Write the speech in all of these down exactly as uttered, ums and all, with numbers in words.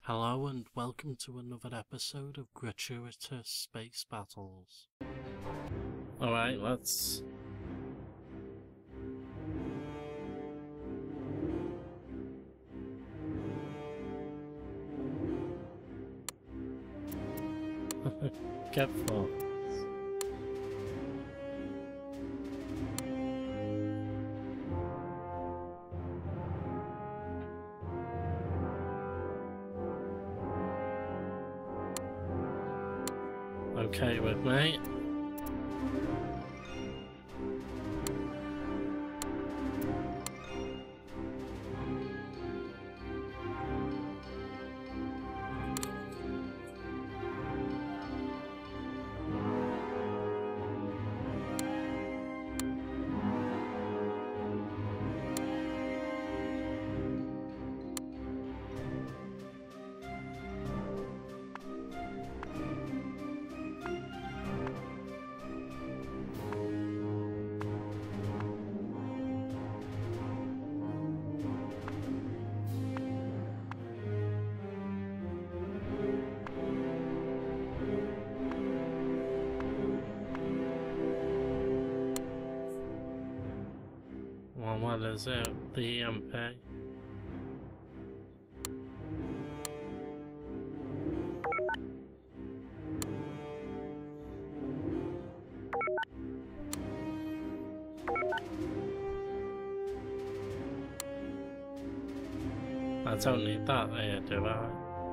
Hello and welcome to another episode of Gratuitous Space Battles. Alright, let's... Get fucked. Okay with me. Well, what is it? The E M P? I don't need that here, do I?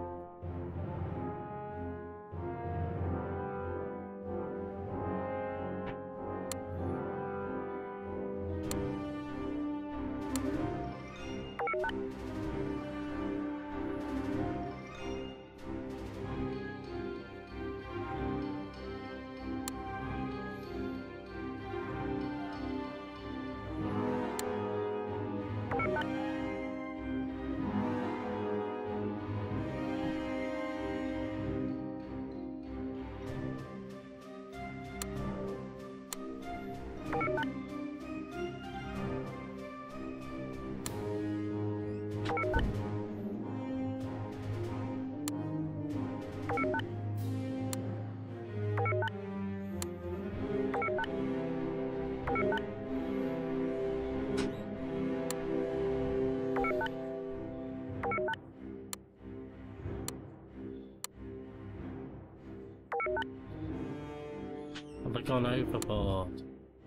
Have I gone overboard?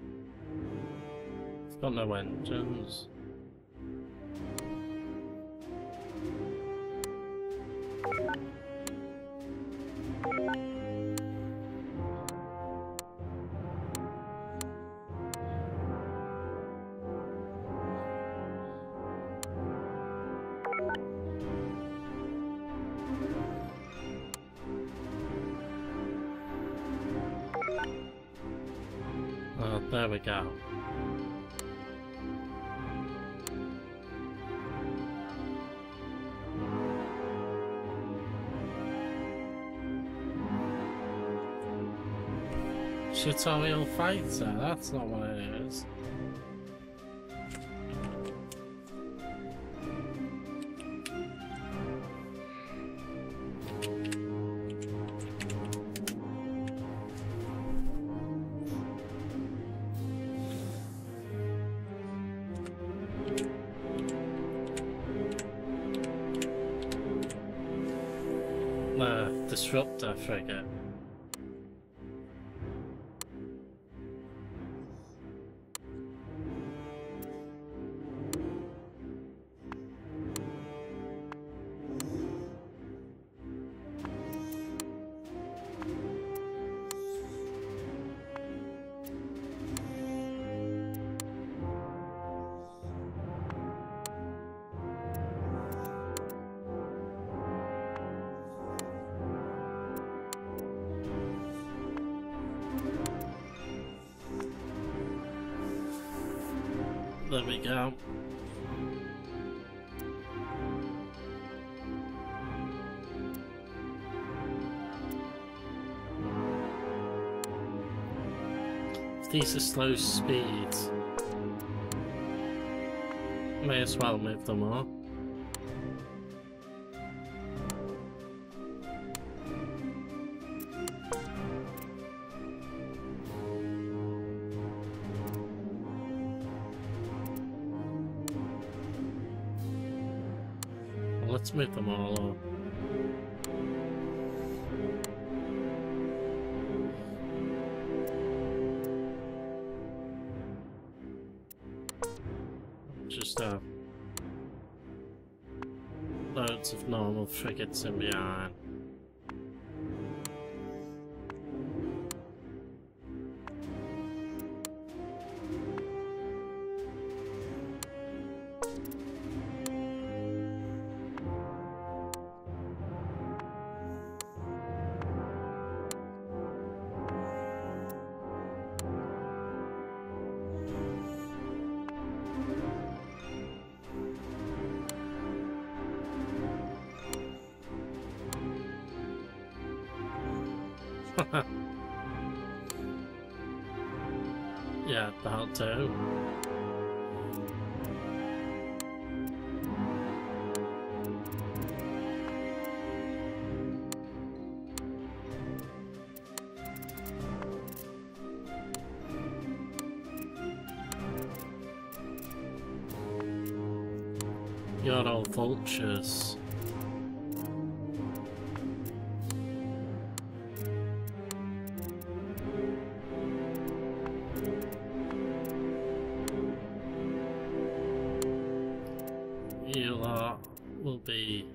It's got no engines. Oh, there we go. Tutorial fighter, that's not what it is. Uh, disruptor frigate. There we go. These are slow speeds. May as well move them up. let's move them all up. Just have loads of normal frigates in behind. Yeah, that'll do. You're all vultures. You lot will be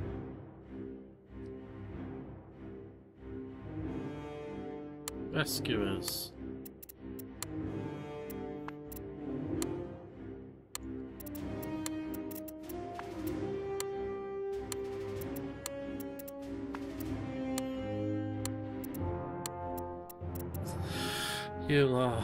rescuers. You lot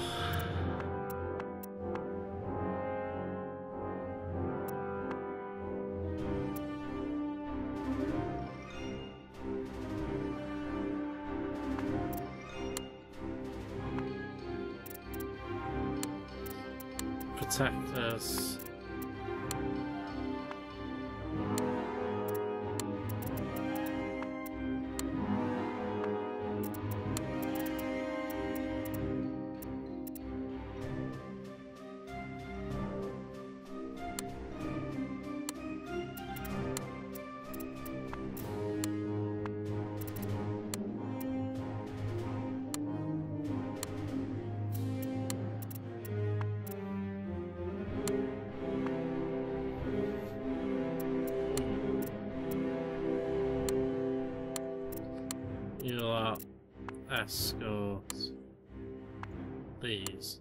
protect us. You lot escort these.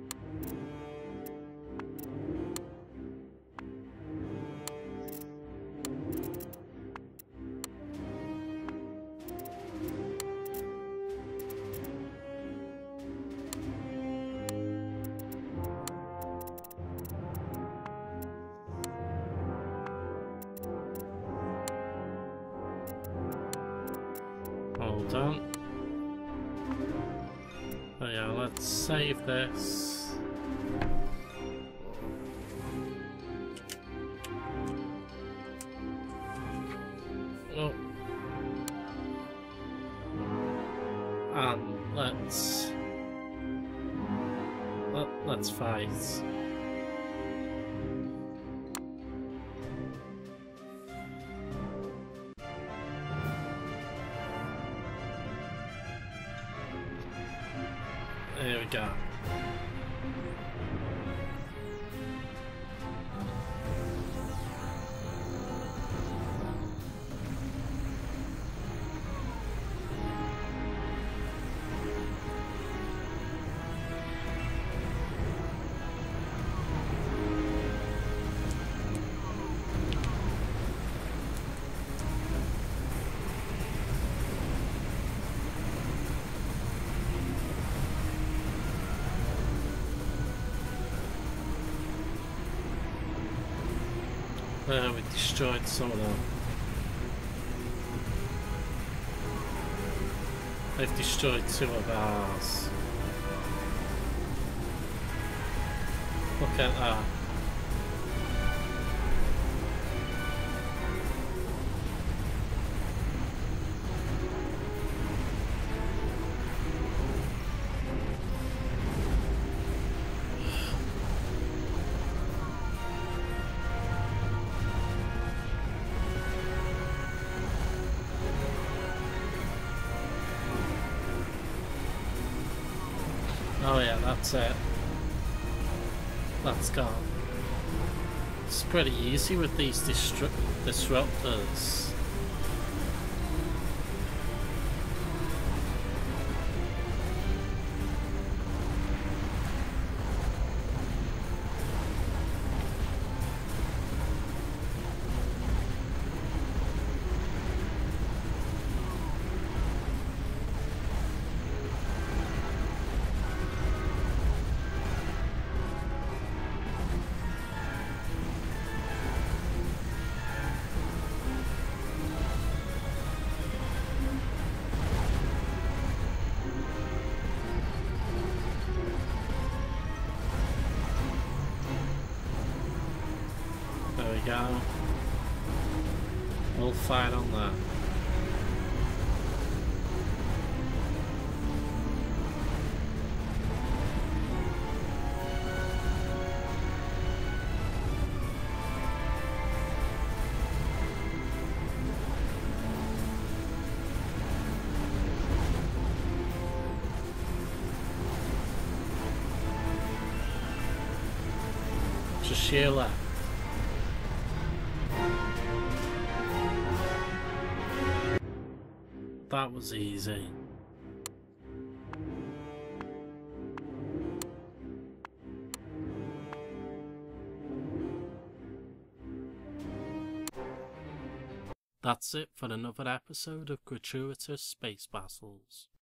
Hold on. Oh yeah, let's save this. Oh. And let's let, let's fight. There we go. Uh, we destroyed some of them. They've destroyed two of ours. Look at that. Oh yeah, that's it. That's gone. It's pretty easy with these distru disruptors. There we go. We'll fight on that. Just sheer left. That was easy. That's it for another episode of Gratuitous Space Battles.